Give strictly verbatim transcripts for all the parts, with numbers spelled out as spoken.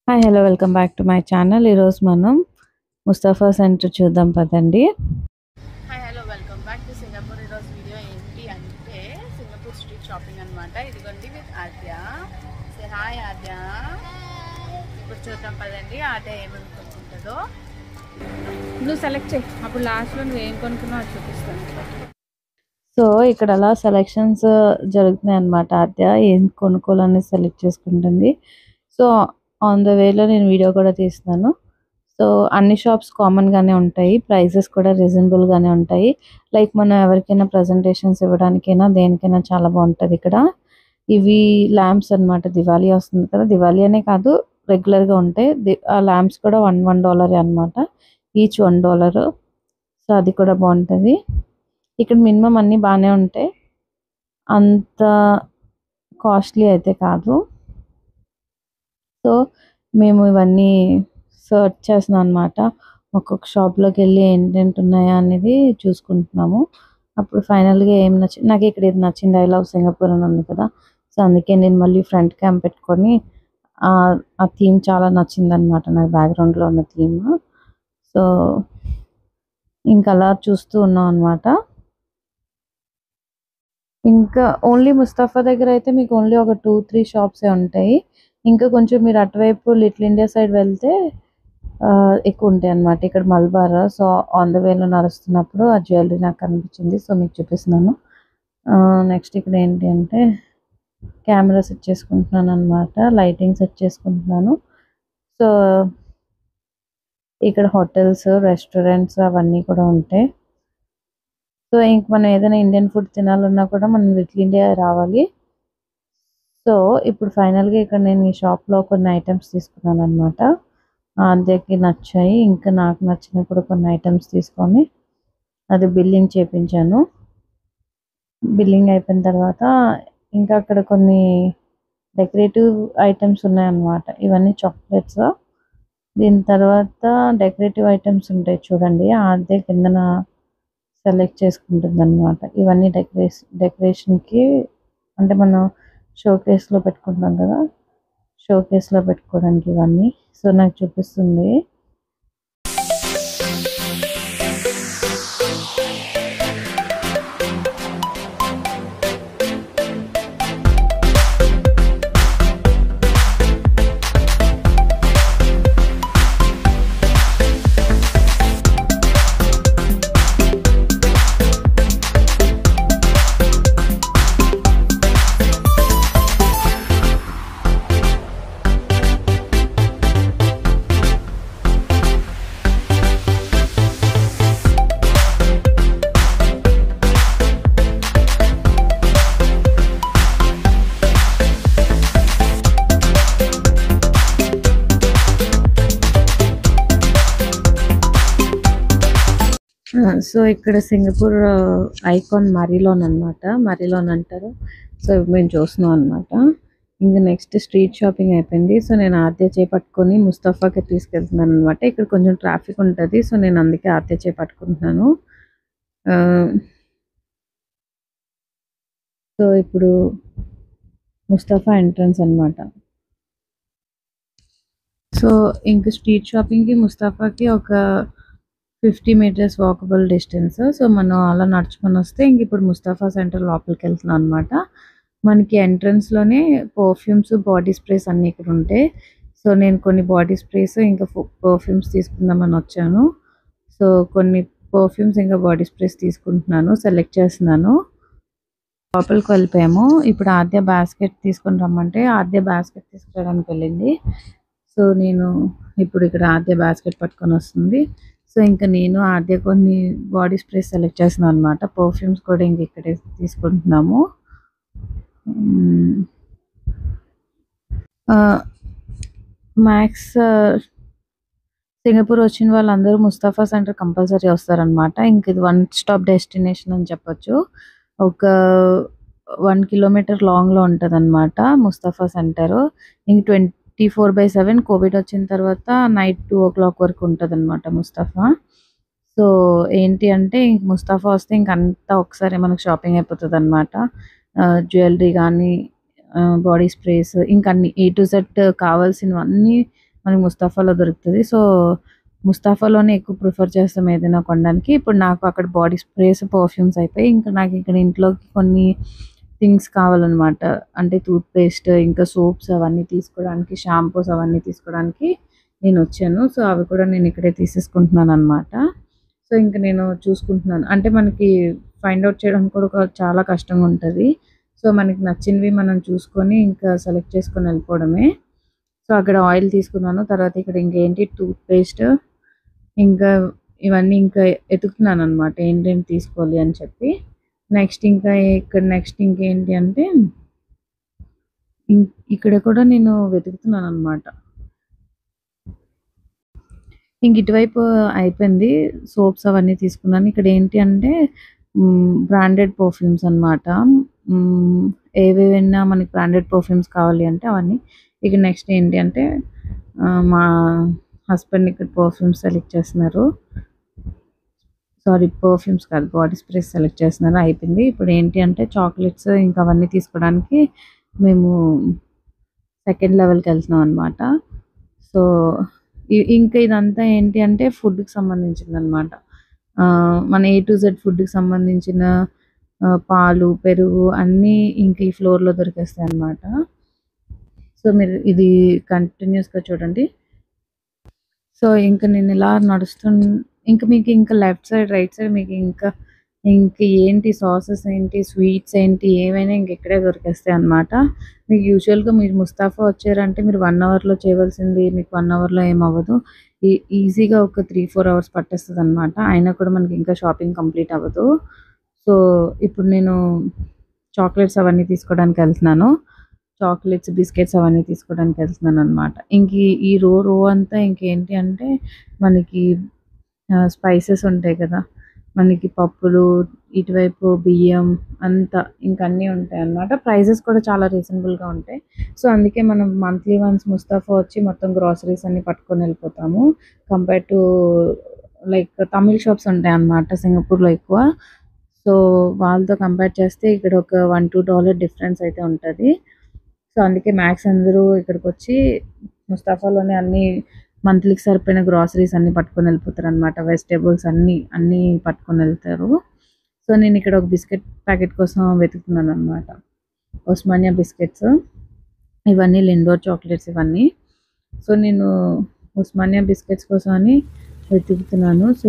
Hi hello welcome back to my channel. ఈరోజు మనం Mustafa centre చూద్దాం పదండి. Hi hello welcome back to Singapore. ఈరోజు వీడియో ఏంటి అంటే సింగపూర్ స్ట్రీట్ షాపింగ్ అనమాట. ఇదిగోండి విత్ ఆద్య. సే హాయ్ ఆద్య. ఇప్పుడు చూద్దాం పదండి ఆద్య ఏమేమి కొనుక్కుంటుందో. నువ్వు సెలెక్ట్ చేయి, అప్పుడు లాస్ట్లో నువ్వు ఏం కొనుక్కున్నావు అది చూపిస్తాను. సో ఇక్కడ అలా సెలెక్షన్స్ జరుగుతున్నాయి అనమాట. ఆద్య ఏం కొనుక్కోవాలని సెలెక్ట్ చేసుకుంటుంది. సో ఆన్ ద వేలో నేను వీడియో కూడా తీస్తున్నాను. సో అన్ని షాప్స్ కామన్గానే ఉంటాయి, ప్రైజెస్ కూడా రీజనబుల్గానే ఉంటాయి. లైక్ మనం ఎవరికైనా ప్రజెంటేషన్స్ ఇవ్వడానికైనా దేనికైనా చాలా బాగుంటుంది ఇక్కడ. ఇవి ల్యాంప్స్ అనమాట. దివాళీ వస్తుంది కదా, దివాళీ అనే కాదు రెగ్యులర్గా ఉంటాయి. ఆ ల్యాంప్స్ కూడా వన్ వన్ డాలరే అనమాట, ఈచ్ వన్ డాలర్. సో అది కూడా బాగుంటుంది. ఇక్కడ మినిమం అన్నీ బాగానే ఉంటాయి, అంత కాస్ట్లీ అయితే కాదు. సో మేము ఇవన్నీ సర్చ్ చేస్తున్నాం అనమాట. ఒక్కొక్క షాప్లోకి వెళ్ళి ఏంటంటే ఉన్నాయా అనేది చూసుకుంటున్నాము. అప్పుడు ఫైనల్గా ఏం నచ్చింది నాకు, ఇక్కడ ఇది నచ్చింది, ఐ లవ్ సింగపూర్ అని ఉంది కదా. సో అందుకే నేను మళ్ళీ ఫ్రంట్ క్యామ్ పెట్టుకొని ఆ థీమ్ చాలా నచ్చింది అనమాట, నాకు బ్యాక్గ్రౌండ్లో ఉన్న థీమ్. సో ఇంకా అలా చూస్తూ ఉన్నాం అనమాట. ఇంకా ఓన్లీ ముస్తఫా దగ్గర అయితే మీకు ఓన్లీ ఒక టూ త్రీ షాప్సే ఉంటాయి. ఇంకా కొంచెం మీరు అటువైపు లిటిల్ ఇండియా సైడ్ వెళ్తే ఎక్కువ ఉంటాయి అన్నమాట. ఇక్కడ మల్బార్. సో ఆన్ ద వేలో నడుస్తున్నప్పుడు ఆ జ్యువెలరీ నాకు కనిపించింది, సో మీకు చూపిస్తున్నాను. నెక్స్ట్ ఇక్కడ ఏంటి అంటే కెమెరా సెట్ చేసుకుంటున్నాను అనమాట, లైటింగ్ సెట్ చేసుకుంటున్నాను. సో ఇక్కడ హోటల్స్, రెస్టారెంట్స్ అవన్నీ కూడా ఉంటాయి. సో ఇంక మనం ఏదైనా ఇండియన్ ఫుడ్ తినాలన్నా కూడా మనం లిటిల్ ఇండియా రావాలి. సో ఇప్పుడు ఫైనల్గా ఇక్కడ నేను ఈ షాప్లో కొన్ని ఐటమ్స్ తీసుకున్నాను అనమాట. అందరికి నచ్చాయి, ఇంకా నాకు నచ్చినప్పుడు కొన్ని ఐటమ్స్ తీసుకొని అది బిల్లింగ్ చేయించాను. బిల్లింగ్ అయిపోయిన తర్వాత ఇంకా అక్కడ కొన్ని డెకరేటివ్ ఐటమ్స్ ఉన్నాయన్నమాట. ఇవన్నీ చాక్లెట్స్. దీని తర్వాత డెకరేటివ్ ఐటమ్స్ ఉంటాయి చూడండి, అదే కిందన సెలెక్ట్ చేసుకుంటుంది అనమాట. ఇవన్నీ డెకరేషన్ డెకరేషన్కి అంటే మనం షోకేస్లో పెట్టుకుంటాం కదా, షోకేస్లో పెట్టుకోవడానికి ఇవన్నీ. సో నాకు చూపిస్తుంది. సో ఇక్కడ సింగపూర్ ఐకాన్ మరీలోన్ అనమాట, మరీలోన్ అంటారు. సో మేము చూస్తున్నాం అనమాట. ఇంకా నెక్స్ట్ స్ట్రీట్ షాపింగ్ అయిపోయింది. సో నేను ఆద్య చేపట్టుకొని ముస్తఫాకి తీసుకెళ్తున్నాను అనమాట. ఇక్కడ కొంచెం ట్రాఫిక్ ఉంటుంది, సో నేను అందుకే ఆద్య చేపట్టుకుంటున్నాను. సో ఇప్పుడు ముస్తఫా ఎంట్రన్స్ అనమాట. సో ఇంక స్ట్రీట్ షాపింగ్కి ముస్తఫాకి ఒక fifty metres walkable distance. So మనం అలా నడుచుకొని వస్తే ఇంక ఇప్పుడు ముస్తఫా సెంటర్ లోపలికి వెళ్తున్నాం అనమాట. మనకి ఎంట్రన్స్లోనే పర్ఫ్యూమ్స్, బాడీ స్ప్రేస్ అన్నీ ఇక్కడ ఉంటాయి. సో నేను కొన్ని బాడీ స్ప్రేస్ ఇంకా పర్ఫ్యూమ్స్ తీసుకుందామని వచ్చాను. సో కొన్ని పర్ఫ్యూమ్స్ ఇంకా బాడీ స్ప్రేస్ తీసుకుంటున్నాను, సెలెక్ట్ చేస్తున్నాను. లోపలికి వెళ్ళిపోయాము. ఇప్పుడు ఆద్య బాస్కెట్ తీసుకొని రమ్మంటే ఆద్య బాస్కెట్ తీసుకురావడానికి వెళ్ళింది. సో నేను ఇప్పుడు ఇక్కడ ఆద్య బాస్కెట్ పట్టుకొని వస్తుంది. సో ఇంకా నేను ఆద్య కొన్ని బాడీ స్ప్రేస్ సెలెక్ట్ చేస్తున్నాను అనమాట. పర్ఫ్యూమ్స్ కూడా ఇంక ఇక్కడే తీసుకుంటున్నాము. మ్యాక్స్ సింగపూర్ వచ్చిన వాళ్ళందరూ ముస్తఫా సెంటర్ కంపల్సరీ వస్తారనమాట. ఇంక ఇది వన్ స్టాప్ డెస్టినేషన్ అని చెప్పొచ్చు. ఒక వన్ కిలోమీటర్ లాంగ్లో ఉంటుంది అనమాట ముస్తఫా సెంటర్. ఇంక twenty four by seven covid వచ్చిన తర్వాత నైట్ టూ ఓ క్లాక్ వరకు ఉంటుంది అనమాట ముస్తఫా. సో ఏంటి అంటే ఇంక ముస్తఫా వస్తే ఇంక అంతా ఒకసారి మనకు షాపింగ్ అయిపోతుంది అనమాట. జ్యువెలరీ కానీ, బాడీ స్ప్రేస్, ఇంకా అన్ని ఏ టు జెడ్ కావాల్సినవన్నీ మనకి ముస్తాఫాలో దొరుకుతుంది. సో ముస్తాఫాలోనే ఎక్కువ ప్రిఫర్ చేస్తాం ఏదైనా కొనడానికి. ఇప్పుడు నాకు అక్కడ బాడీ స్ప్రేస్, పర్ఫ్యూమ్స్ అయిపోయి ఇంకా నాకు ఇక్కడ ఇంట్లోకి కొన్ని థింగ్స్ కావాలన్నమాట. అంటే టూత్ పేస్ట్, ఇంకా సోప్స్ అవన్నీ తీసుకోవడానికి, షాంపూస్ అవన్నీ తీసుకోవడానికి నేను వచ్చాను. సో అవి కూడా నేను ఇక్కడే తీసేసుకుంటున్నాను అనమాట. సో ఇంక నేను చూసుకుంటున్నాను. అంటే మనకి ఫైండ్ అవుట్ చేయడం కూడా ఒక చాలా కష్టంగా ఉంటుంది. సో మనకి నచ్చినవి మనం చూసుకొని ఇంకా సెలెక్ట్ చేసుకొని వెళ్ళిపోవడమే. సో అక్కడ ఆయిల్ తీసుకున్నాను. తర్వాత ఇక్కడ ఇంకేంటి టూత్ పేస్ట్, ఇంకా ఇవన్నీ ఇంకా ఎతుకుతున్నాను అనమాట ఏంటేంటి తీసుకోవాలి అని చెప్పి. నెక్స్ట్ ఇంకా ఇక్కడ నెక్స్ట్ ఇంకేంటి అంటే ఇక్కడ కూడా నేను వెతుకుతున్నాను అనమాట. ఇంక ఇటువైపు అయిపోయింది. సోప్స్ అవన్నీ తీసుకున్నాను. ఇక్కడ ఏంటి అంటే బ్రాండెడ్ పర్ఫ్యూమ్స్ అనమాట. ఏవేవైనా మనకి బ్రాండెడ్ పర్ఫ్యూమ్స్ కావాలి అంటే అవన్నీ. ఇక నెక్స్ట్ ఏంటి అంటే మా హస్బెండ్ ఇక్కడ పర్ఫ్యూమ్స్ సెలెక్ట్ చేస్తున్నారు. సారీ పర్ఫ్యూమ్స్ కాదు, బాడీ స్ప్రేస్ సెలెక్ట్ చేస్తున్నారు. అయిపోయింది. ఇప్పుడు ఏంటి అంటే చాక్లెట్స్ ఇంకా అవన్నీ తీసుకోవడానికి మేము సెకండ్ లెవెల్కి వెళ్తున్నాం అనమాట. సో ఇంకా ఇదంతా ఏంటి అంటే ఫుడ్కి సంబంధించింది అనమాట. మన ఏ టు జెడ్ ఫుడ్కి సంబంధించిన పాలు, పెరుగు అన్నీ ఇంక ఈ ఫ్లోర్లో దొరికేస్తాయి అనమాట. సో మీరు ఇది కంటిన్యూస్గా చూడండి. సో ఇంకా నేను ఇలా నడుస్తు ఇంకా మీకు ఇంకా లెఫ్ట్ సైడ్, రైట్ సైడ్ మీకు ఇంకా ఇంక ఏంటి సాసెస్ ఏంటి, స్వీట్స్ ఏంటి, ఏమైనా ఇంక ఇక్కడే దొరికేస్తాయి అనమాట. మీకు యూజువల్గా మీరు ముస్తాఫా వచ్చారంటే మీరు వన్ అవర్లో చేయవలసింది మీకు వన్ అవర్లో ఏమవ్వదు. ఈ ఈజీగా ఒక త్రీ ఫోర్ అవర్స్ పట్టేస్తుంది అనమాట. అయినా కూడా మనకి ఇంకా షాపింగ్ కంప్లీట్ అవ్వదు. సో ఇప్పుడు నేను చాక్లెట్స్ అవన్నీ తీసుకోవడానికి వెళ్తున్నాను. చాక్లెట్స్, బిస్కెట్స్ అవన్నీ తీసుకోవడానికి వెళ్తున్నాను అనమాట. ఇంక ఈ రో రో అంతా ఇంకేంటి అంటే మనకి స్పైసెస్ ఉంటాయి కదా, మనకి పప్పులు, ఇటువైపు బియ్యం అంతా ఇంక అన్నీ ఉంటాయి అన్నమాట. ప్రైజెస్ కూడా చాలా రీజనబుల్గా ఉంటాయి. సో అందుకే మనం మంత్లీ వన్స్ ముస్తాఫా వచ్చి మొత్తం గ్రాసరీస్ అన్నీ పట్టుకొని వెళ్ళిపోతాము. Compare to like Tamil shops ఉంటాయి అన్నమాట సింగపూర్లో ఎక్కువ. సో వాళ్ళతో కంపేర్ చేస్తే ఇక్కడ ఒక వన్ టూ డాలర్ డిఫరెన్స్ అయితే ఉంటుంది. సో అందుకే మ్యాక్స్ అందరూ ఇక్కడికి వచ్చి ముస్తాఫాలోనే అన్ని మంత్లీకి సరిపోయిన గ్రాసరీస్ అన్నీ పట్టుకొని వెళ్ళిపోతారు అనమాట. వెజిటేబుల్స్ అన్నీ అన్నీ పట్టుకొని వెళ్తారు. సో నేను ఇక్కడ ఒక బిస్కెట్ ప్యాకెట్ కోసం వెతుకుతున్నాను అనమాట. ఒస్మానియా బిస్కెట్స్, ఇవన్నీ లిండోర్ చాక్లెట్స్ ఇవన్నీ. సో నేను ఒస్మానియా బిస్కెట్స్ కోసం అని వెతుకుతున్నాను. సో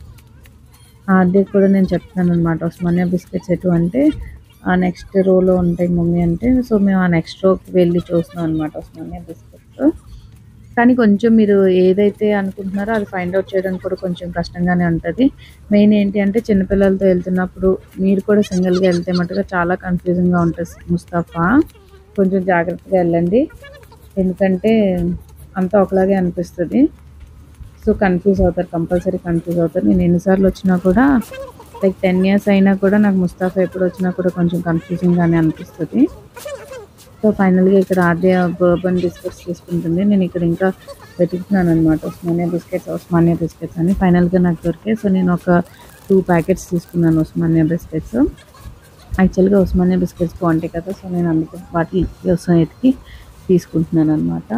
అదే కూడా నేను చెప్తున్నాను అనమాట. ఒస్మానియా బిస్కెట్స్ ఎటు అంటే ఆ నెక్స్ట్ రోలో ఉంటాయి మమ్మీ అంటే. సో మేము ఆ నెక్స్ట్ రోకి వెళ్ళి చూస్తున్నాం అనమాట ఒస్మానియా బిస్కెట్స్. కానీ కొంచెం మీరు ఏదైతే అనుకుంటున్నారో అది ఫైండ్ అవుట్ చేయడానికి కూడా కొంచెం కష్టంగానే ఉంటుంది. మెయిన్ ఏంటి అంటే చిన్నపిల్లలతో వెళ్తున్నప్పుడు మీరు కూడా సింగిల్గా వెళ్తే మటుగా చాలా కన్ఫ్యూజింగ్గా ఉంటుంది ముస్తాఫా. కొంచెం జాగ్రత్తగా వెళ్ళండి, ఎందుకంటే అంతా ఒకలాగే అనిపిస్తుంది. సో కన్ఫ్యూజ్ అవుతారు, కంపల్సరీ కన్ఫ్యూజ్ అవుతారు. నేను ఎన్నిసార్లు వచ్చినా కూడా లైక్ టెన్ ఇయర్స్ అయినా కూడా నాకు ముస్తాఫా ఎప్పుడు వచ్చినా కూడా కొంచెం కన్ఫ్యూజింగ్గానే అనిపిస్తుంది. సో ఫైనల్గా ఇక్కడ ఆర్డే బర్బన్ బిస్కెట్స్ తీసుకుంటుంది. నేను ఇక్కడ ఇంకా వెతుకుతున్నాను అనమాట ఒస్మానియా బిస్కెట్స్ ఒస్మానియా బిస్కెట్స్ అని. ఫైనల్గా నాకు దొరికాయి. సో నేను ఒక టూ ప్యాకెట్స్ తీసుకున్నాను ఒస్మానియా బిస్కెట్స్. యాక్చువల్గా ఒస్మానియా బిస్కెట్స్ బాగుంటాయి కదా, సో నేను అందుకే వాటి కోసం ఎతికి తీసుకుంటున్నాను అనమాట.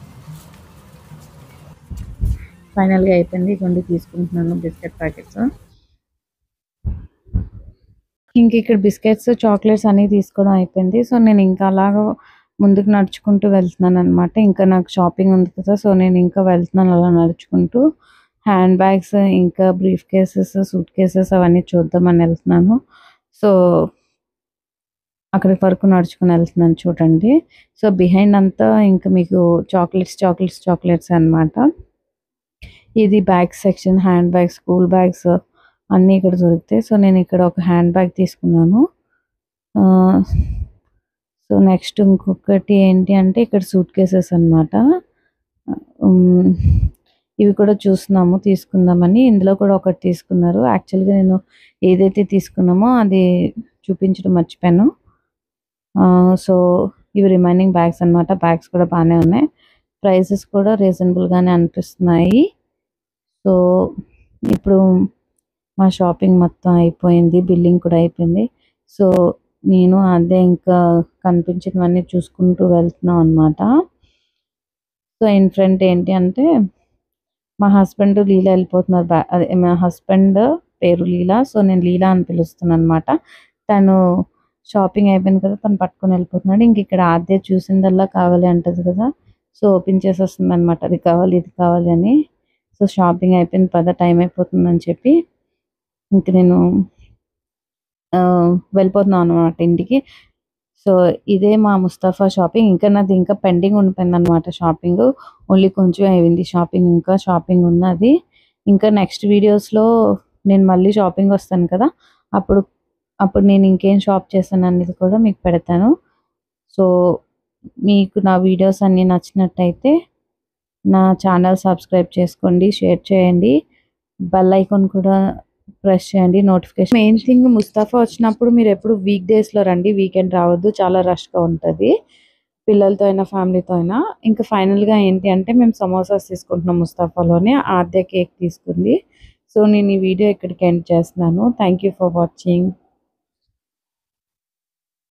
ఫైనల్గా అయిపోయింది, ఇటువంటి తీసుకుంటున్నాను బిస్కెట్ ప్యాకెట్స్. ఇంక ఇక్కడ బిస్కెట్స్, చాక్లెట్స్ అన్నీ తీసుకోవడం అయిపోయింది. సో నేను ఇంకా అలాగ ముందుకు నడుచుకుంటూ వెళ్తున్నాను అనమాట. ఇంకా నాకు షాపింగ్ ఉంది కదా, సో నేను ఇంకా వెళ్తున్నాను అలా నడుచుకుంటూ. హ్యాండ్ బ్యాగ్స్, ఇంకా బ్రీఫ్ కేసెస్, సూట్ కేసెస్ అవన్నీ చూద్దామని వెళ్తున్నాను. సో అక్కడి వరకు నడుచుకుని వెళ్తున్నాను చూడండి. సో బిహైండ్ అంతా ఇంకా మీకు చాక్లెట్స్ చాక్లెట్స్ చాక్లెట్స్ అనమాట. ఇది bag section, hand bags, school bags అన్నీ ఇక్కడ దొరుకుతాయి. సో నేను ఇక్కడ ఒక హ్యాండ్ బ్యాగ్ తీసుకున్నాను. సో నెక్స్ట్ ఇంకొకటి ఏంటి అంటే ఇక్కడ సూట్ కేసెస్ అనమాట. ఇవి కూడా చూస్తున్నాము తీసుకుందామని. ఇందులో కూడా ఒకటి తీసుకున్నారు. యాక్చువల్గా నేను ఏదైతే తీసుకున్నామో అది చూపించడం మర్చిపోయాను. సో ఇవి రిమైనింగ్ బ్యాగ్స్ అనమాట. బ్యాగ్స్ కూడా బాగానే ఉన్నాయి, ప్రైసెస్ కూడా రీజనబుల్గానే అనిపిస్తున్నాయి. సో ఇప్పుడు మా షాపింగ్ మొత్తం అయిపోయింది, బిల్లింగ్ కూడా అయిపోయింది. సో నేను అదే ఇంకా కనిపించినవన్నీ చూసుకుంటూ వెళ్తున్నాం అనమాట. సో ఇన్ ఫ్రంట్ ఏంటి అంటే మా హస్బెండ్ లీలా వెళ్ళిపోతున్నారు. బ్యా అదే మా హస్బెండ్ పేరు లీలా. సో నేను లీలా అని పిలుస్తున్నాను అనమాట. తను షాపింగ్ అయిపోయింది కదా, తను పట్టుకొని వెళ్ళిపోతున్నాడు. ఇంక ఇక్కడ ఆద్య చూసిందల్లా కావాలి అంటది కదా, సో ఓపెన్ చేసేస్తుంది అనమాట. అది కావాలి ఇది కావాలి అని. సో షాపింగ్ అయిపోయింది, పద టైం అయిపోతుందని చెప్పి ఇంక నేను వెళ్ళిపోతున్నాను అనమాట ఇంటికి. సో ఇదే మా ముస్తఫా షాపింగ్. ఇంకా నాది ఇంకా పెండింగ్ ఉండిపోయింది అనమాట షాపింగ్. ఓన్లీ కొంచెం అయింది షాపింగ్, ఇంకా షాపింగ్ ఉన్నది. ఇంకా నెక్స్ట్ వీడియోస్లో నేను మళ్ళీ షాపింగ్ వస్తాను కదా, అప్పుడు అప్పుడు నేను ఇంకేం షాప్ చేశాను అనేది కూడా మీకు పెడతాను. సో మీకు నా వీడియోస్ అన్నీ నచ్చినట్టయితే నా ఛానల్ సబ్స్క్రైబ్ చేసుకోండి, షేర్ చేయండి, బెల్ ఐకాన్ కూడా ప్రెస్ చేయండి, నోటిఫికేషన్. మెయిన్ థింగ్, ముస్తఫా వచ్చినప్పుడు మీరు ఎప్పుడు వీక్ డేస్లో రండి, వీకెండ్ రావద్దు, చాలా రష్గా ఉంటుంది పిల్లలతో అయినా ఫ్యామిలీతో అయినా. ఇంకా ఫైనల్గా ఏంటి అంటే మేము సమోసాస్ తీసుకుంటున్నాం ముస్తఫాలోనే. ఆద్య కేక్ తీసుకుంది. సో నేను ఈ వీడియో ఇక్కడికి ఎండ్ చేస్తున్నాను. Thank you for watching.